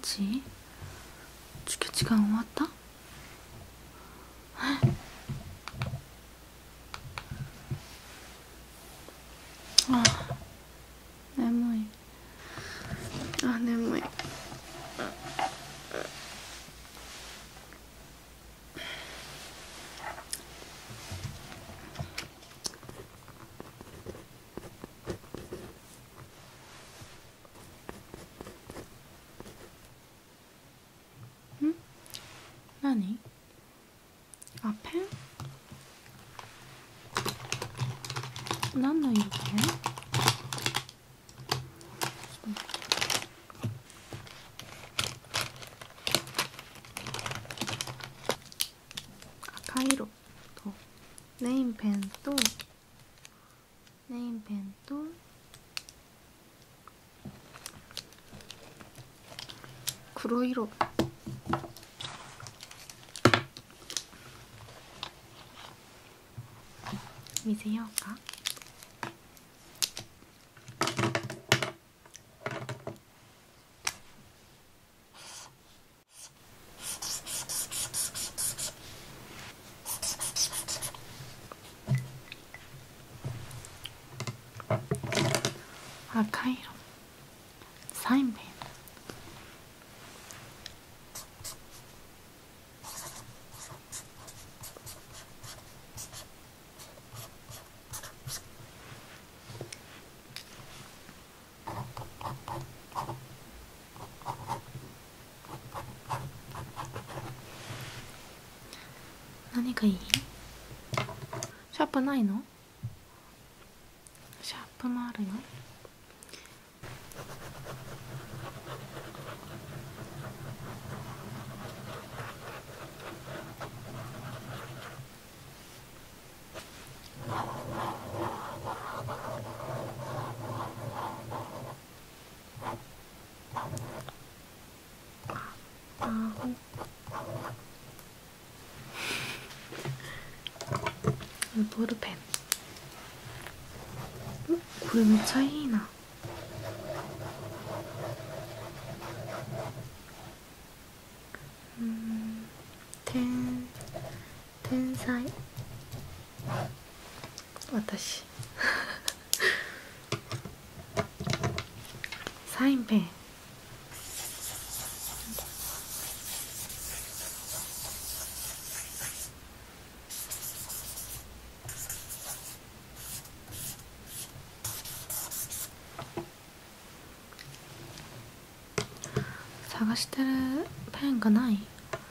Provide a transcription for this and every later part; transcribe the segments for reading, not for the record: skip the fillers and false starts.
ち授業時間終わった？あ、眠い。あ、眠い。何？あ、ペン？何の色ペン？赤色とレインペンと黒色。見せようか？赤色サインペン。何がいい？シャープないの？シャープもあるよ。ボールペン。これめっちゃいいな。天才私サインペン。探してるペンがない？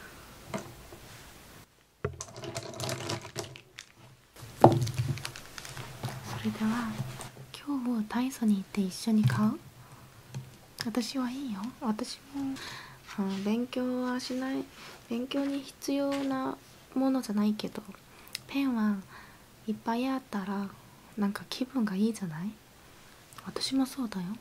それでは今日体操に行って一緒に買う？私はいいよ。私も勉強はしない。勉強に必要なものじゃないけど、ペンはいっぱいあったらなんか気分がいいじゃない？私もそうだよ。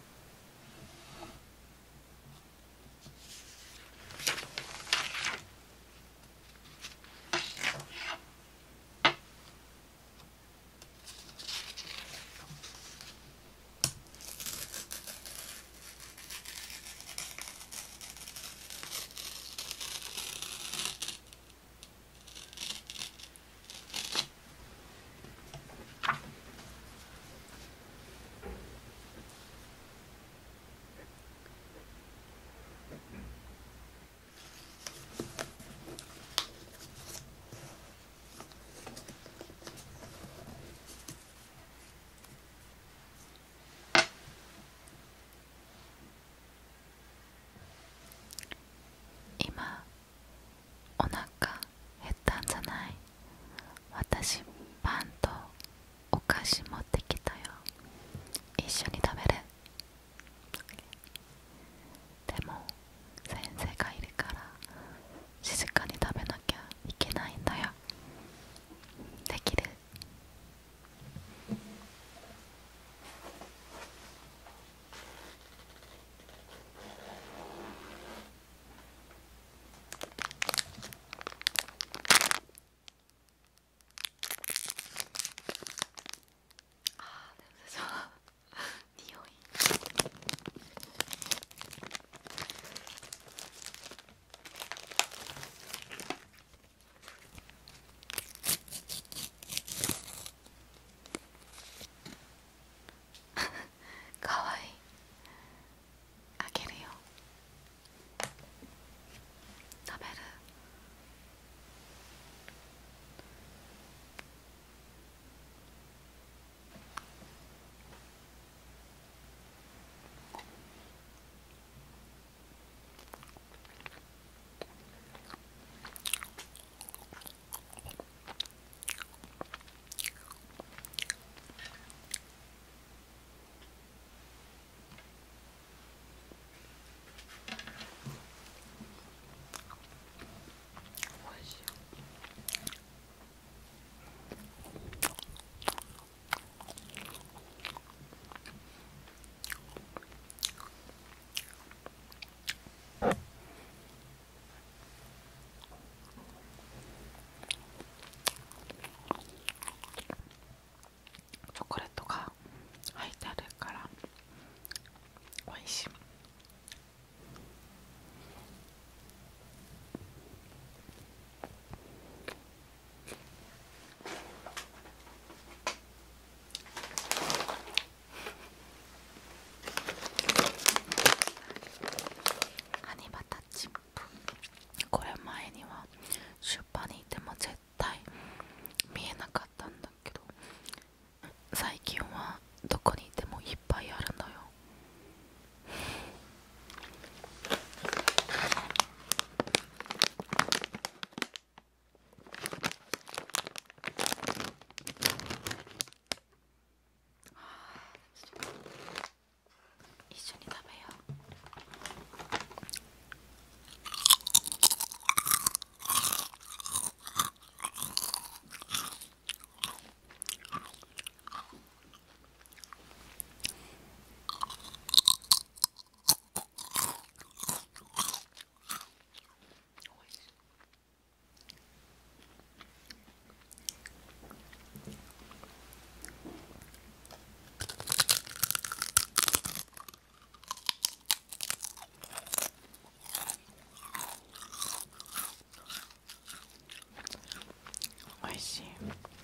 美味しい。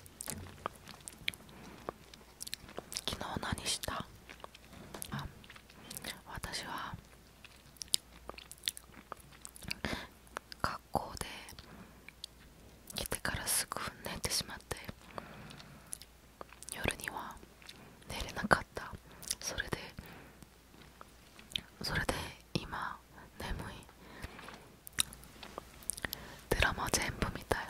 昨日何した？私は学校で来てからすぐ寝てしまって、夜には寝れなかった。それで今眠い。ドラマ全部見たよ。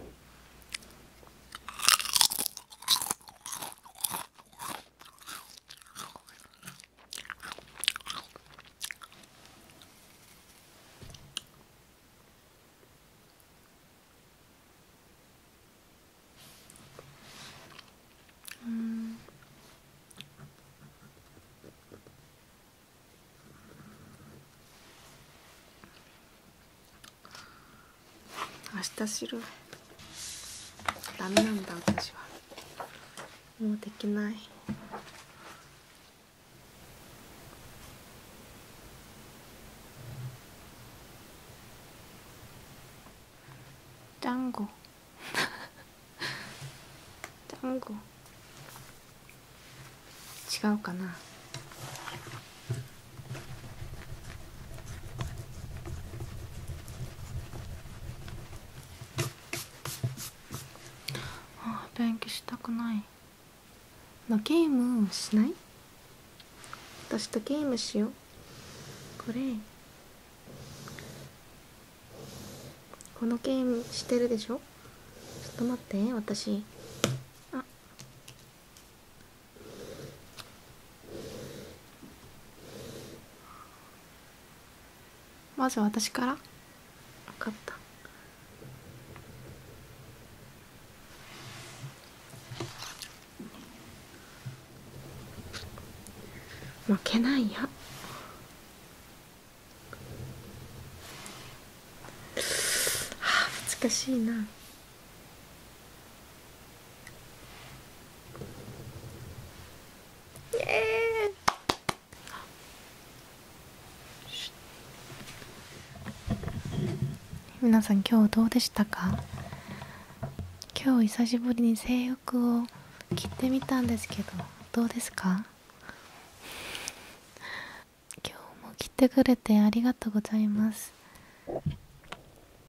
明日汁ダメなんだ。私はもうできない。ジャンゴジャンゴ違うかな。勉強したくない。ゲームしない？私とゲームしよう。このゲームしてるでしょ。ちょっと待って、私まず私から。分かった。負けないや。難しいな。皆さん今日どうでしたか？今日久しぶりに制服を着てみたんですけど、どうですか？今日も来てくれてありがとうございます。